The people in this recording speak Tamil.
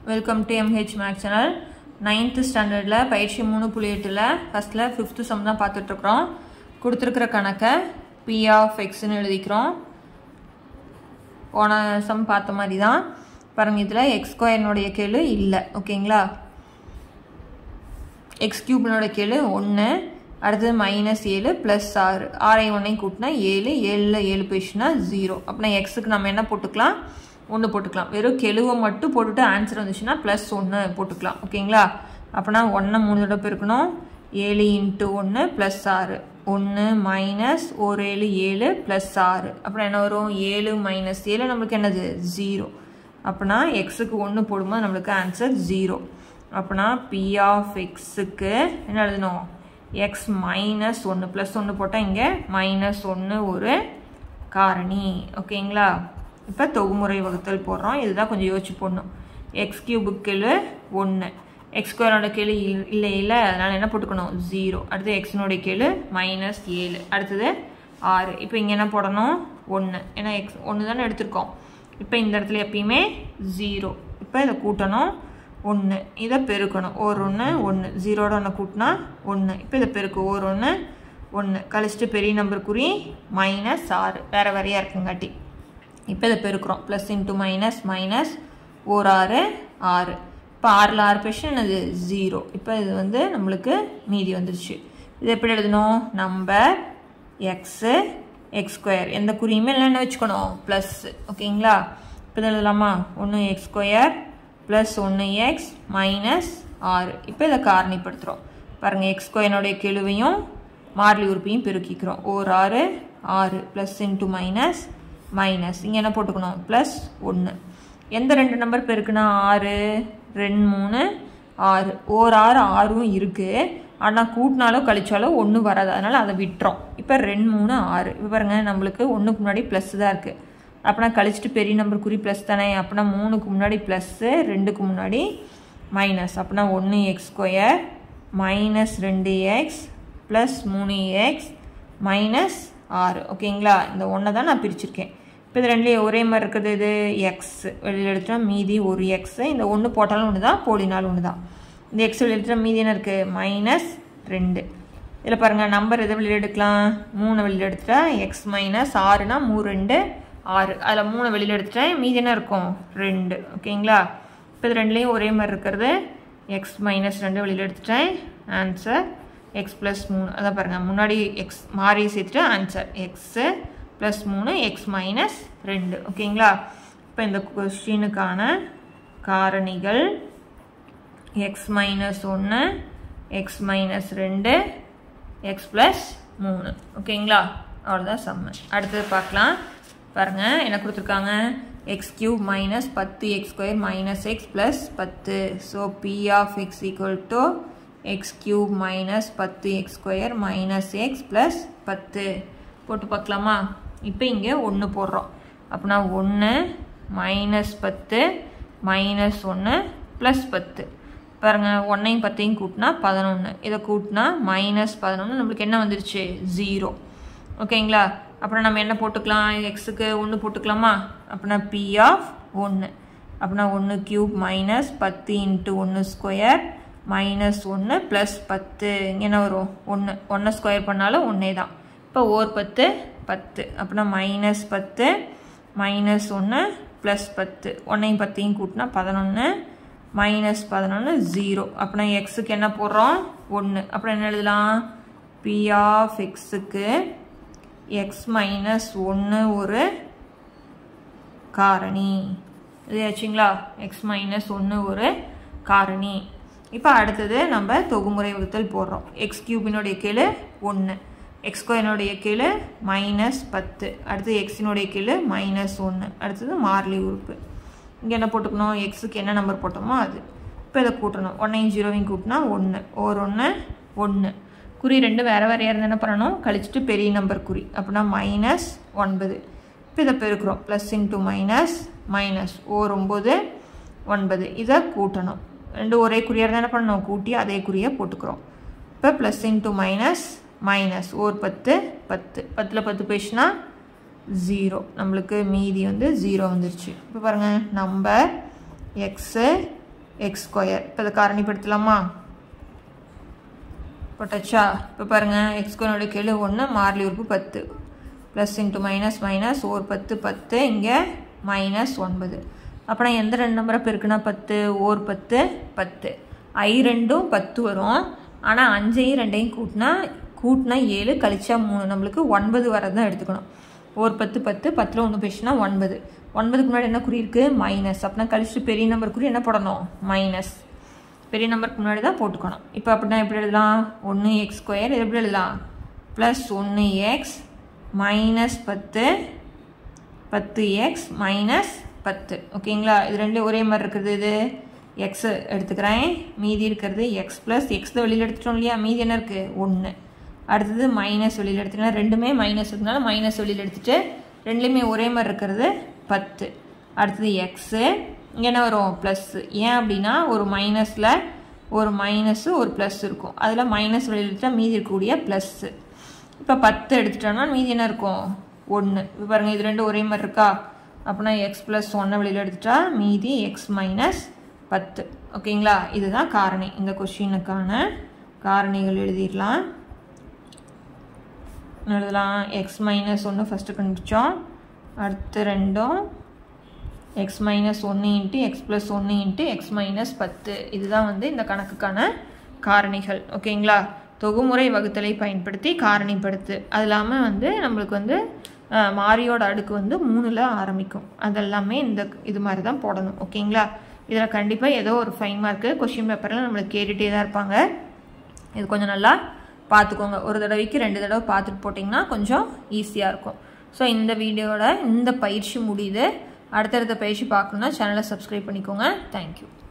Welcome to MH Max channel. 9th standard la பயிற்சி 3.8 ல ஃபர்ஸ்ட்ல 5th சம் தான் பார்த்துட்டு இருக்கோம். கொடுத்திருக்கிற கணக்கை p of x ன்னு எழுதிக்கிறோம். போன சம் பார்த்த மாதிரி தான். பாருங்க இதுல x2 னுடைய கெழு இல்ல. ஓகேங்களா? x cube னுடைய கெழு 1 அடுத்து -7 + 6 6 ஐ 1 ஐ கூட்டினா 7 7 ல 7 போயிடுச்சுனா 0. அப்பனா x க்கு நம்ம என்ன போட்டுக்கலாம்? 1 போட்டுக்கலாம். வெறும் கெழுவை மட்டும் போட்டுட்டு ஆன்சர் வந்துச்சுனா +1 போட்டுக்கலாம். ஓகேங்களா? அப்பனா 1 3 தடவை பெருக்கணும். 7 * 1 + 6 1 - 1 7 7 + 6 அப்பனா என்ன வரும்? 7 - 7 நமக்கு என்னது? 0. அப்பனா x க்கு 1 போடும்போது நமக்கு ஆன்சர் 0. அப்பனா p of x க்கு என்ன எழுதணும்? x - 1 +1 போட்டா இங்க -1 ஒரு காரணி. ஓகேங்களா? இப்போ தொகுமுறை வகுத்தல் போடுறோம். இதுதான் கொஞ்சம் யோசிச்சு போடணும். x cube கெழு 1 x2 ஓட கெழு இல்ல அதனால என்ன போட்டுக்கணும்? 0. அடுத்து x னோட கெழு -7 அடுத்தது 6. இப்போ இங்க என்ன போடணும்? 1 ஏன்னா x 1 தானே எடுத்துக்கோம். இப்போ இந்த இடத்துல எப்பயுமே 0. இப்போ இத கூட்டணும் 1 இத பெருக்கணும். ஒரு 1 1 0 ஓட 1 கூட்டினா 1. இப்போ இத பெருக்கு ஒரு 1 1 கழிச்சிட்டு பெரிய நம்பர் குறி -6 வேற வேறையா இருக்குங்காட்டி இப்போ இத பெருக்குறோம். + * ஒரு 6 6 இப்போ 6ல 6 பேஷன் என்னது? 0. இப்போ இது வந்து நம்மளுக்கு மீதி வந்துருச்சு. இது எப்படி எழுதணும்? நம்பர் x x2 எந்த குறியுமே இல்லைன்னு வச்சுக்கணும் ப்ளஸ். ஓகேங்களா? இப்போ இதை எழுதலாமா? 1x2 + 1x - 6. இப்போ இதை காரணிப்படுத்துகிறோம். பாருங்கள் x2 னுடைய கெழுவையும் மாறிலி உறுப்பையும் பெருக்கிக்கிறோம். ஒரு 6 6 + * இங்கே என்ன போட்டுக்கணும்? +1. எந்த ரெண்டு நம்பர் பெருக்குனா 6 2 3 6 ஒரு 6 6ம் இருக்குது. ஆனால் கூட்டினாலோ கழிச்சாலோ 1 வராது. அதனால் அதை விட்டுறோம். இப்போ 2 3 6 இப்போ பாருங்கள் நம்மளுக்கு 1க்கு முன்னாடி ப்ளஸ் தான் இருக்குது. அப்படின்னா கழிச்சிட்டு பெரிய நம்பர் குறி ப்ளஸ் தானே. அப்படின்னா 3க்கு முன்னாடி ப்ளஸ்ஸு 2க்கு முன்னாடி மைனஸ். அப்படின்னா 1x2 - 2x + 3x -6. ஓகேங்களா? இந்த 1 தான் நான் பிரிச்சிருக்கேன். இப்போ இது ரெண்டுலேயும் ஒரே மாதிரி இருக்கிறது இது எக்ஸ் வெளியில் எடுத்துட்டா மீதி ஒரு எக்ஸு. இந்த 1 போட்டாலும் 1 தான் போடினாலும் 1 தான். இந்த எக்ஸ் வெளியில் எடுத்துட்டா மீதி என்ன இருக்குது? -2. இதில் பாருங்கள் நம்பர் எதை வெளியில் எடுக்கலாம்? 3 வெளியில் எடுத்துட்டா x - 6னா 3 2 6 அதில் 3 வெளியில் எடுத்துட்டேன் மீதி என்ன இருக்கும்? 2. ஓகேங்களா? இப்போ இது ரெண்டுலேயும் ஒரே மாதிரி இருக்கிறது x - 2 வெளியில் எடுத்துட்டேன். Answer x + 3. அதான் பாருங்கள் முன்னாடி எக்ஸ் மாறி சேர்த்துட்டு ஆன்சர் x + 3 x - 2. ஓகேங்களா? இப்போ இந்த கொஸ்டினுக்கான காரணிகள் x - 1 x - 2 x + 3. ஓகேங்களா? அவ்வளோதான் சம்மு. அடுத்தது பார்க்கலாம். பாருங்கள் என்ன கொடுத்துருக்காங்க? x³ - 10x2 - x + 10. So p of x = x³ - 10x2 - x + 10 போட்டு பார்க்கலாமா? இப்போ இங்கே 1 போடுறோம். அப்படின்னா 1 - 10 -1 + 10. பாருங்கள் 1ஐயும் 10ஐயும் கூட்டினா 11. இதை கூட்டினா -11 நம்மளுக்கு என்ன வந்துருச்சு? 0. ஓகேங்களா? அப்புறம் நம்ம என்ன போட்டுக்கலாம்? எக்ஸுக்கு 1 போட்டுக்கலாமா? அப்படின்னா p of 1 அப்படின்னா 1³ - 10 × 1² -1 + 10 இங்கே என்ன வரும்? 1 1 ஸ்கொயர் பண்ணாலும் 1 தான். இப்போ ஓர் 10 10 அப்படின்னா -10 -1 + 10 1ஐயும் 10ஐயும் கூட்டினா 11 -11 0. அப்படின்னா எக்ஸுக்கு என்ன போடுறோம்? 1. அப்புறம் என்ன எழுதலாம்? p of xக்கு x - 1 ஒரு காரணி. இது ஆச்சுங்களா? x - 1 ஒரு காரணி. இப்போ அடுத்தது நம்ம தொகுமுறை வகுத்தல் போடுறோம். x³ னுடைய கெழு 1 x2 னுடைய கெழு -10 அடுத்து x னுடைய கெழு -1 அடுத்தது மாறிலி உறுப்பு. இங்கே என்ன போட்டுக்கணும்? எக்ஸுக்கு என்ன நம்பர் போட்டோமோ அது. இப்போ இதை கூட்டணும். 1ஐயும் 0ஐயும் கூட்டினா 1 ஒரு 1 1 குறி 2 வேறு வேறையாக இருந்து என்ன பண்ணணும்? கழிச்சிட்டு பெரிய நம்பர் குறி அப்படின்னா -9. இப்போ இதை பெருக்கிறோம். +* ஒரு 9 9 இதை கூட்டணும். 2 ஒரே குறியாக இருந்தால் என்ன பண்ணணும்? கூட்டி அதே குறியை போட்டுக்கிறோம். இப்போ +* ஒரு 10 10 10ல் 10 போயிடுச்சுன்னா 0 நம்மளுக்கு மீதி வந்து 0 வந்துருச்சு. இப்போ பாருங்கள் நம்பர் x எக்ஸ் ஸ்கொயர். இப்போ இதை காரணிப்படுத்தலாமா? போட்டாச்சா? இப்போ பாருங்கள், எக்ஸ் ஸ்கொயரோட கெழு 1, மாறிலி உறுப்பு 10, ப்ளஸ் இன்ட்டு மைனஸ் மைனஸ், ஒரு 10 10, இங்கே மைனஸ் 9. அப்புறம் எந்த ரெண்டு நம்பரை பெருக்குனா 10, ஒரு 10 10, ஐ ரெண்டும் 10 வரும். ஆனால் 5ஐயும் 2ஐயும் கூட்டினா 7 கழிச்சா 3, நம்மளுக்கு 9 வரதான் எடுத்துக்கணும். ஒரு 10 10, 10ல் 1 போயிடுச்சுன்னா 9. 9க்கு முன்னாடி என்ன குறி இருக்குது? மைனஸ். அப்படின்னா கழிச்சு பெரிய நம்பர் குறி என்ன போடணும்? மைனஸ். பெரிய நம்பருக்கு முன்னாடி தான் போட்டுக்கணும். இப்போ அப்படின்னா எப்படி எழுதலாம்? 1 எக்ஸ் ஸ்கொயர். இது எப்படி எழுதலாம்? Plus 1 x minus 10 10x minus 10. ஓகேங்களா? இது ரெண்டும் ஒரே மாதிரி இருக்கிறது. இது எக்ஸ் எடுத்துக்கிறேன், மீதி இருக்கிறது எக்ஸ் ப்ளஸ் எக்ஸ் தான் வெளியில் எடுத்துட்டோம் இல்லையா? மீதி என்ன இருக்குது? 1. அடுத்தது மைனஸ் வெளியில் எடுத்துக்கலாம். ரெண்டுமே மைனஸ் இருக்கிறதுனால மைனஸ் வெளியில் எடுத்துகிட்டு ரெண்டுலேயுமே ஒரே மாதிரி இருக்கிறது 10. அடுத்தது எக்ஸு, இங்கே என்ன வரும்? ப்ளஸ்ஸு. ஏன் அப்படின்னா ஒரு மைனஸில் ஒரு மைனஸு ஒரு ப்ளஸ் இருக்கும். அதில் மைனஸ் வெளியில் எடுத்துகிட்டா மீதி இருக்கக்கூடிய ப்ளஸ்ஸு. இப்போ 10 எடுத்துட்டோம்னா மீதி என்ன இருக்கும்? 1. இப்போ பாருங்கள், இது ரெண்டும் ஒரே மாதிரி இருக்கா? அப்படின்னா எக்ஸ் ப்ளஸ் 1 வெளியில் எடுத்துட்டா மீதி எக்ஸ் மைனஸ் 10. ஓகேங்களா? இதுதான் காரணி. இந்த கொஸ்டினுக்கான காரணிகள் எழுதிடலாம். எழுதலாம். எக்ஸ் மைனஸ் 1 ஃபஸ்ட்டு கண்டுபிடிச்சோம். அடுத்து ரெண்டும் x minus 1 into x plus 1 into x minus 10. இதுதான் வந்து இந்த கணக்குக்கான காரணிகள். ஓகேங்களா? தொகுமுறை வகுத்தலை பயன்படுத்தி காரணிப்படுத்து. அது இல்லாமல் வந்து நம்மளுக்கு வந்து மாறியோட அடுக்கு வந்து 3ல் ஆரம்பிக்கும். அதெல்லாமே இது மாதிரி தான் போடணும். ஓகேங்களா? இதில் கண்டிப்பாக ஏதோ ஒரு 5 மார்க்கு கொஷின் பேப்பரில் நம்மளுக்கு கேட்டுகிட்டே தான் இருப்பாங்க. இது கொஞ்சம் நல்லா பார்த்துக்கோங்க. ஒரு தடவைக்கு 2 தடவை பார்த்துட்டு போட்டிங்கன்னா கொஞ்சம் ஈஸியாக இருக்கும். ஸோ இந்த வீடியோட இந்த பயிற்சி முடியுது. அடுத்தடுத்த பயிற்சி பார்க்கணுன்னா சேனலை சப்ஸ்கிரைப் பண்ணிக்கோங்க. தேங்க்யூ.